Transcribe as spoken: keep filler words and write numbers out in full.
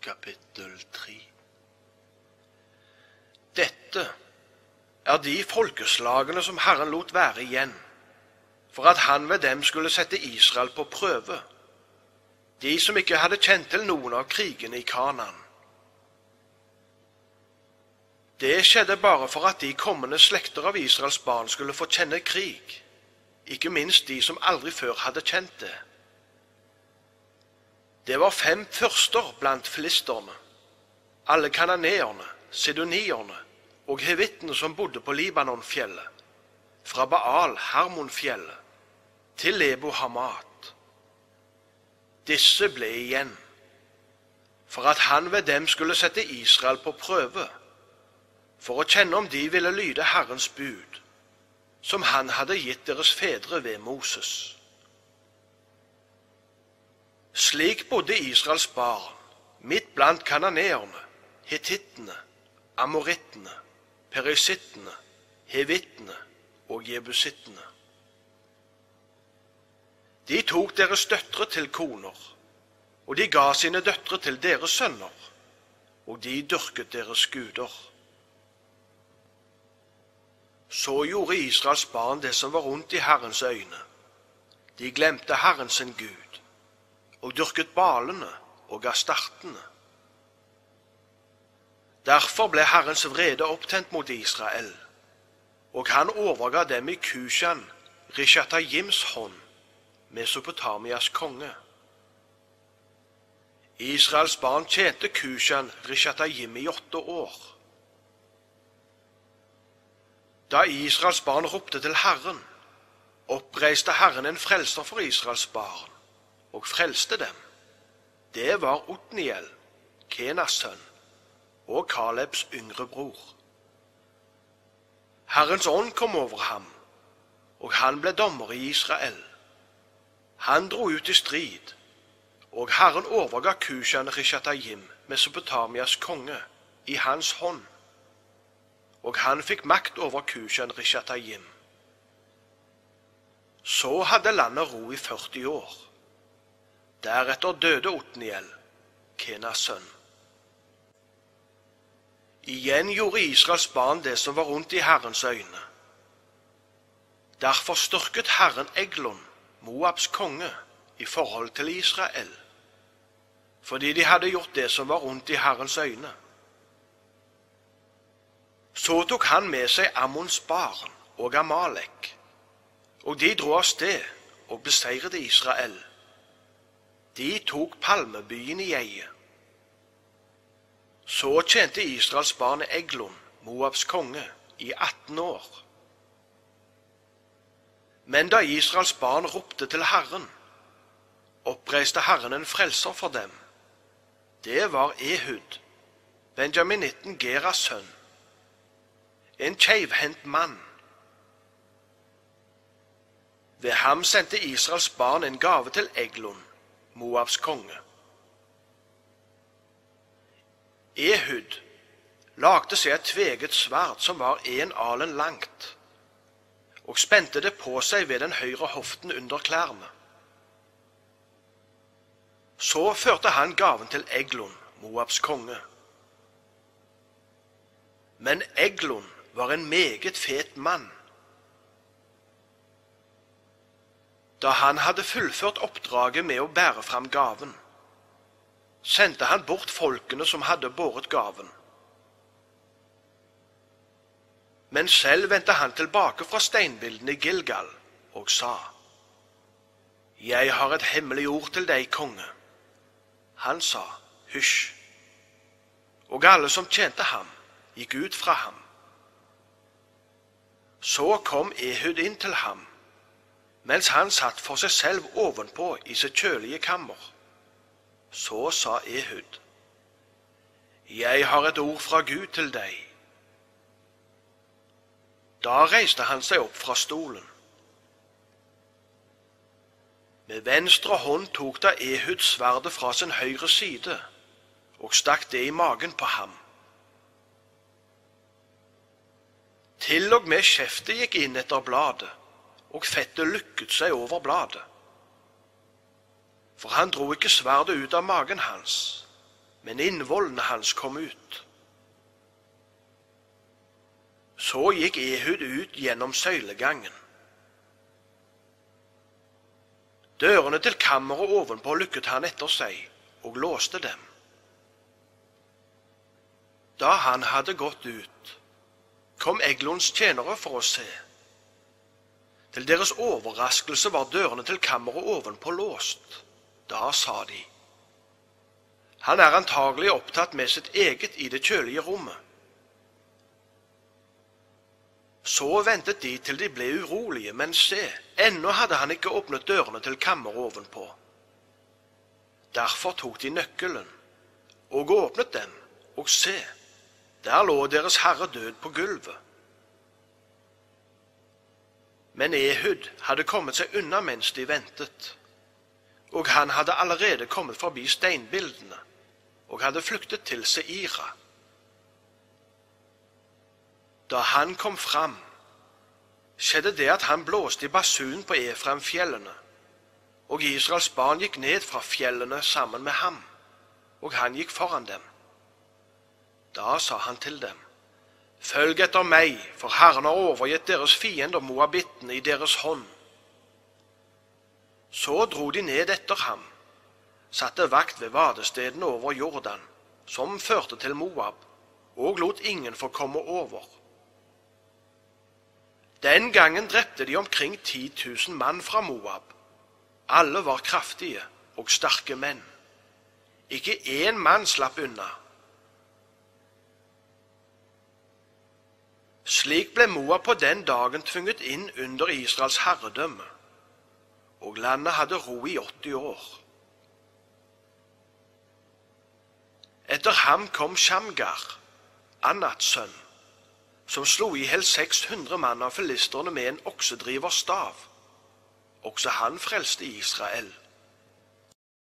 kapittel tre. Dette er de folkeslagene som Herren lot være igjen, for at han ved dem skulle sette Israel på prøve, de som ikke hadde kjent til noen av krigene i Kanaan. Det skjedde bare for at de kommende slekter av Israels barn skulle få kjenne krig, ikke minst de som aldri før hadde kjent det. Det var fem fyrster blant filisterne, alle kananeerne, sidonierne og hevittene som bodde på Libanonfjellet, fra Baal Hermonfjellet til Lebo Hamat. Disse ble igjen, for at han ved dem skulle sette Israel på prøve, for å kjenne om de ville lyde Herrens bud, som han hadde gitt deres fedre ved Moses. Slik bodde Israels barn midt blant kananeerne, hetittene, amorittene, perisittene, hevittene og jebusittene. De tok deres døtre til koner, og de ga sine døtre til deres sønner, og de dyrket deres guder. Så gjorde Israels barn det som var ondt i Herrens øyne. De glemte Herren sin Gud, og dyrket balene og astartene. Derfor ble Herrens vrede opptent mot Israel, og han overga dem i Kushan, Rishataims hånd, Mesopotamias konge. Israels barn tjente Kushan Rishataim i åtte år. Da Israels barn ropte til Herren, oppreiste Herren en frelser for Israels barn, og frelste dem. Det var Otniel, Kenas sønn, og Kalebs yngre bror. Herrens ånd kom over ham, og han ble dommer i Israel. Han dro ut i strid, og Herren overga Kushan Rishataim, Mesopotamias konge, i hans hånd, og han fikk makt over Kushan Rishataim. Så hadde landet ro i førti år. Deretter døde Otniel, Kenas sønn. Igjen gjorde Israels barn det som var ondt i Herrens øyne. Derfor styrket Herren Eglon, Moabs konge, i forhold til Israel, fordi de hadde gjort det som var ondt i Herrens øyne. Så tok han med seg Ammons barn og Amalek, og de dro av sted og beseiret Israel. De tok palmebyen i eie. Så tjente Israels barn Eglon, Moabs konge, i atten år. Men da Israels barn ropte til Herren, oppreiste Herren en frelser for dem. Det var Ehud, benjaminitten Geras sønn, en keivhendt mann. Ved ham sendte Israels barn en gave til Eglon, Moabs konge. Ehud lagde seg et tveget sverd som var en alen langt, og spente det på seg ved den høyre hoften under klærne. Så førte han gaven til Eglon, Moabs konge. Men Eglon var en meget fet mann. Da han hadde fullført oppdraget med å bære fram gaven, sendte han bort folkene som hadde båret gaven. Men selv vendte han tilbake fra steinbildene i Gilgal og sa: «Jeg har et hemmelig ord til deg, konge.» Han sa: «Hysj!» Og alle som tjente ham, gikk ut fra ham. Så kom Ehud inn til ham, mens han satt for seg selv ovenpå i sitt kjølige kammer. Så sa Ehud: «Jeg har et ord fra Gud til deg.» Da reiste han seg opp fra stolen. Med venstre hånd tok da Ehud sverdet fra sin høyre side og stakk det i magen på ham. Til og med skjeftet gikk inn etter bladet, og fettet lukket seg over bladet. For han dro ikke sverdet ut av magen hans, men innvollene hans kom ut. Så gikk Ehud ut gjennom søylegangen. Dørene til kammeret ovenpå lukket han etter seg og låste dem. Da han hadde gått ut, kom Eglons tjenere for å se. Til deres overraskelse var dørene til kammeret ovenpå låst. Da sa de: Han er antagelig opptatt med sitt eget i det kjølige rommet. Så ventet de til de ble urolige, men se, ennå hadde han ikke åpnet dørene til kammeret ovenpå. Derfor tok de nøkkelen og åpnet dem, og se, der lå deres herre død på gulvet. Men Ehud hadde kommet seg unna mens de ventet, og han hadde allerede kommet forbi steinbildene og hadde flyktet til Seira. Da han kom fram, skjedde det at han blåste i basun på Efraimfjellene, og Israels barn gikk ned fra fjellene sammen med ham, og han gikk foran dem. Da sa han til dem: Følg etter meg, for Herren har overgitt deres fiender moabittene i deres hånd. Så dro de ned etter ham, satte vakt ved vadestedene over Jordan, som førte til Moab, og lot ingen få komme over. Den gangen drepte de omkring ti tusen mann fra Moab. Alle var kraftige og sterke menn. Ikke én mann slapp unna. Slik ble Moab på den dagen tvunget inn under Israels herredømme, og landet hadde ro i åtti år. Etter ham kom Shamgar, Anats sønn, som slo i hel seks hundre mann av filisterne med en oksedrivers stav. Også han frelste Israel.